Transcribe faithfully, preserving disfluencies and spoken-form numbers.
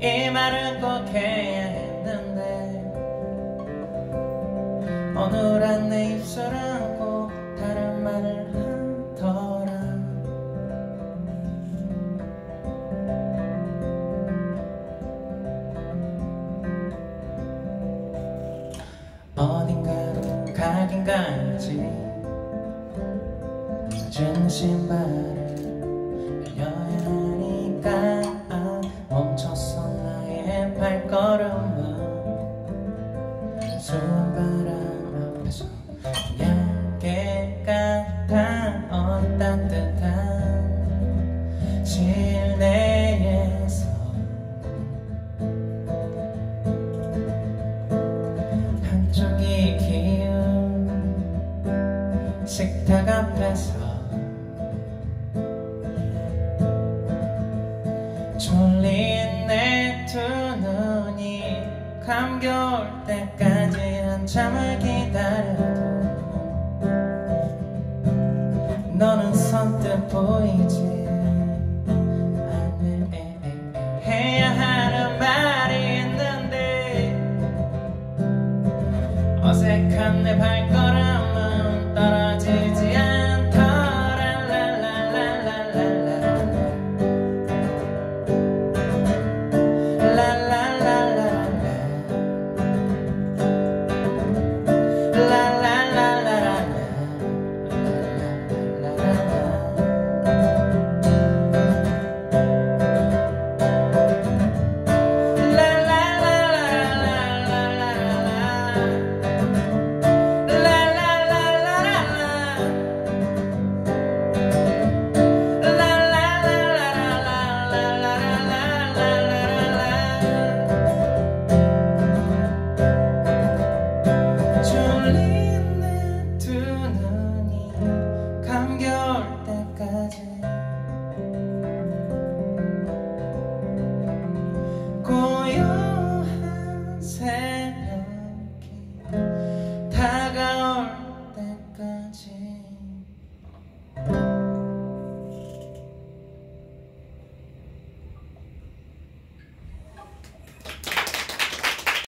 이 말을 꼭 해야 했는데 어느덧 내 입술은 꼭 다른 말을 하더라. 어딘가로 가긴 가야지. 젖은 신발을 여야 하니까 멈췄어 나의 발걸음은. 수원 바람 앞에서 약개 같아 어린 따뜻한 실내에서 한쪽이 기운 식탁 앞에서 졸린 내 두 눈이 감겨올 때까지 한참을 기다려도 너는 선뜻 보이지